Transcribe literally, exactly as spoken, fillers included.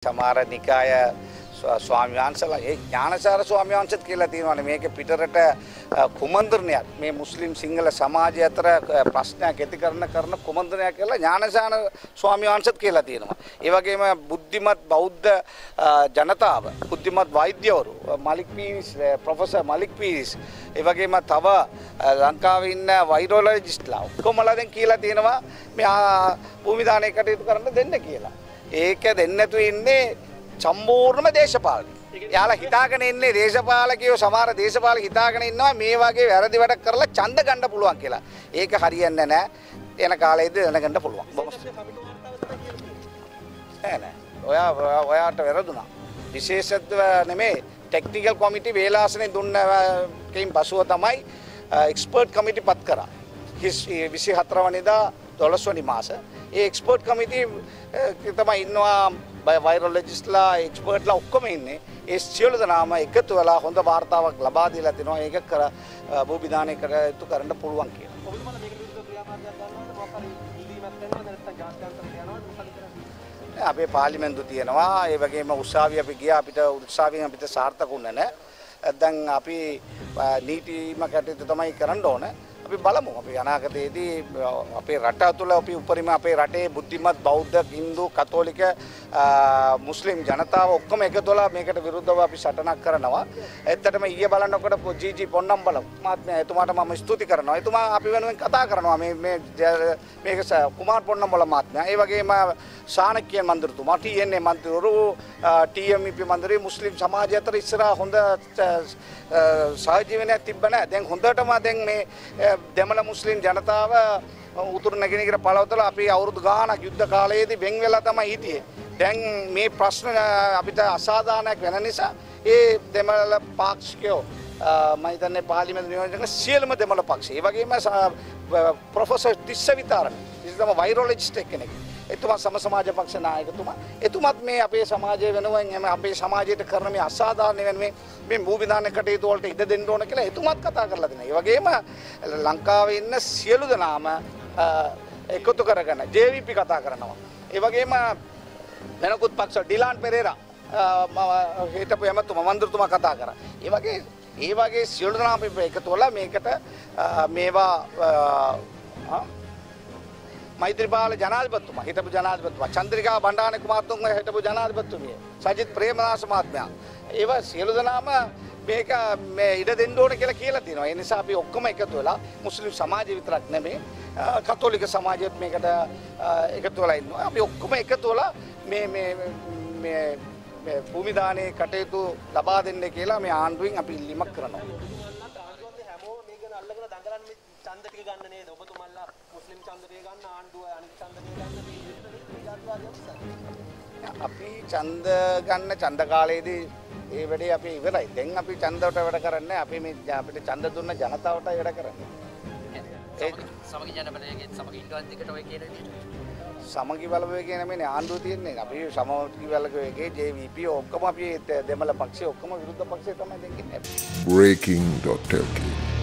සමහර නිකාය ස්වාමීන් වහන්සේලා ඒ ඥානසාර ස්වාමීන් වහන්සේත් කියලා තියෙනවානේ මේක පිටරට කුමන්ත්‍රණයක් මේ මුස්ලිම් සිංහල සමාජය අතර ප්‍රශ්නයක් ඇති කරන කරන කුමන්ත්‍රණයක් කියලා ඥානසාර ස්වාමීන් වහන්සේත් කියලා තියෙනවා. ඒ වගේම බුද්ධිමත් බෞද්ධ ජනතාව බුද්ධිමත් වෛද්‍යවරු මලික් පීරිස් ප්‍රොෆෙසර් මලික් පීරිස් ඒ වගේම තව ලංකාවේ ඉන්න වෛරොලොජිස්ට්ලා ඔක්කොමලා දැන් කියලා තියෙනවා මේ භූමි දානය කටයුතු කරන්න දෙන්න කියලා. ඒක දෙන්නේ නැතුව ඉන්නේ සම්පූර්ණම දේශපාලනය. යාලා හිතාගෙන ඉන්නේ දේශපාලකයෝ සමහර දේශපාලක හිතාගෙන ඉන්නවා මේ වගේ වැරදි වැඩක් කරලා ඡන්ද ගන්න පුළුවන් කියලා. ඒක හරියන්නේ නැහැ. එන කාලෙදී දැනගන්න පුළුවන්. නෑ නෑ. ඔයා ඔයාට වැරදුනා. විශේෂත්ව නෙමේ ටෙක්නිකල් කොමිටි වේලාසනේ දුන්න කයින් පසුව තමයි එක්ස්පර්ට් කමිටි පත් කරා. විසිහතර වෙනිදා දොළොස් වෙනි මාසේ ඒ එක්ස්පර්ට් කමිටි තමයි ඉන්නවා වෛරොලොජිස්ට්ලා එක්ස්පර්ට්ලා ඔක්කොම ඉන්නේ. ඒ සියලු දෙනාම එකතු වෙලා හොඳ වාර්තාවක් ලබා දීලා තිනවා. ඒක කර භූමි දානය කටයුතු කරන්න පුළුවන් කියලා. ඔබතුමාලා මේකට විරුද්ධ ක්‍රියාමාර්ගයක් ගන්නවද මොකක් හරි ඉල්ලීමක් කරනවද නැත්නම් ජාත්‍යන්තර යනවද මොකද කරන්නේ? අපේ පාර්ලිමේන්තු තියෙනවා. ඒ වගේම උසාවිය අපි ගියා අපිට උත්සාහයෙන් අපිට සාර්ථක වුණේ නැහැ. දැන් අපි නීතිම කටයුතු තමයි කරන්න ඕන. අපි බලමු අපි අනාගතයේදී අපේ රට තුළ අපි උපරිම අපේ රටේ බුද්ධිමත් බෞද්ධ හින්දු කතෝලික මුස්ලිම් ජනතාව ඔක්කොම එකතු වෙලා මේකට විරුද්ධව අපි සටනක් කරනවා. ඇත්තටම ඊයේ බලනකොට ජී.ජී. පොන්නම්බල මහත්මයා එතුමාට මම ස්තුති කරනවා. එතුමා අපි වෙනුවෙන් කතා කරනවා මේ මේ මේක කුමාර් පොන්නම්බල මහත්මයා. ඒ වගේම ශානක්‍ය මන්ත්‍රීතුමා ටී.එන්.ඒ. මන්ත්‍රීවරු ටී.එම්.ඊ.පී. මන්ත්‍රී මුස්ලිම් සමාජය අතර ඉස්සරහා හොඳ සහජීවනයක් තිබ්බ නැහැ. දැන් හොඳටම දැන් මේ දෙමළ මුස්ලිම් ජනතාව උතුරු නැගෙනහිර පළාතවල අපි අවුරුදු ගාණක් යුද්ධ කාලයේදී වෙන් වෙලා තමයි හිටියේ. දැන් මේ ප්‍රශ්න අපිට අසාධාරණයක් වෙන නිසා ඒ දෙමළ පාක්ෂිකයෝ මම හිතන්නේ පාර්ලිමේන්තු නියෝජනය කරන සියලුම දෙමළ පක්ෂ. ඒ වගේම ප්‍රොෆෙසර් තිස්ස විතරණ. ඉතින් තමයි වෛරොලොජිස්ට් කෙනෙක්. එතුමා සම සමාජ පක්ෂ නායකතුමා. එතුමත් මේ අපේ සමාජය වෙනුවෙන් එම අපේ සමාජයට කරන මේ අසාධාරණ වෙනුවෙන් මේ භූමි දාන කටයුතු වලට ඉඩ දෙන්න ඕන කියලා එතුමත් කතා කරලා දෙනවා. ඒ වගේම ලංකාවේ ඉන්න සියලු දෙනාම එකතු කරගෙන ජේ වී පී කතා කරනවා. ඒ වගේම වෙනකුත් පක්ෂ ඩිලාන් පෙරේරා හිටපු එමතුමා මන්ත්‍රීතුමා කතා කරා. ඒ වගේ ඒ වගේ සියලු දෙනාම එකතු වෙලා මේකට මේවා මෛත්‍රීපාල ජනාධිපතිතුමා හිටපු ජනාධිපතිතුමා චන්ද්‍රිකා බණ්ඩාරනායක කුමාරතුංග හිටපු ජනාධිපතිතුමිය සජිත් ප්‍රේමදාස මහත්මයා ඒව සියලු දෙනාම මේක මේ ඉඩ දෙන්න ඕන කියලා කියලා තියෙනවා. ඒ නිසා අපි ඔක්කොම එකතු වෙලා මුස්ලිම් සමාජය විතරක් නෙමෙයි කතෝලික සමාජයත් මේකට එකතු වෙලා ඉන්නවා. අපි ඔක්කොම එකතු වෙලා මේ මේ මේ මේ භූමි දානයේ කටයුතු ලබා දෙන්න කියලා මේ ආණ්ඩුවෙන් අපි ඉල්ලීමක් කරනවා. ඡන්ද ටික ගන්න නේද ඔබතුමාලා මුස්ලිම් ඡන්ද ටික ගන්න ආණ්ඩුව අනිත් ඡන්ද ටික ගන්න අපි ඡන්ද ගන්න ඡන්ද කාලයේදී ඒ වැඩේ අපි ඉවරයි. දැන් අපි ඡන්දවට වැඩ කරන්නේ අපි මේ අපිට ඡන්ද දුන්න ජනතාවට වැඩ කරන්නේ. ඒ සමගි ජනපදයේ සමගි ඉන්නවා දෙකට ඔය කියන විදිහට සමගි බලවේගය නෙමෙයි ආණ්ඩුව තියෙන්නේ. අපි සමගි බලවේගයේ ජේ වී පී ඔක්කොම අපි දෙමළ පක්ෂේ ඔක්කොම විරුද්ධ පක්ෂේ තමයි දෙන්නේ. Breaking dot L K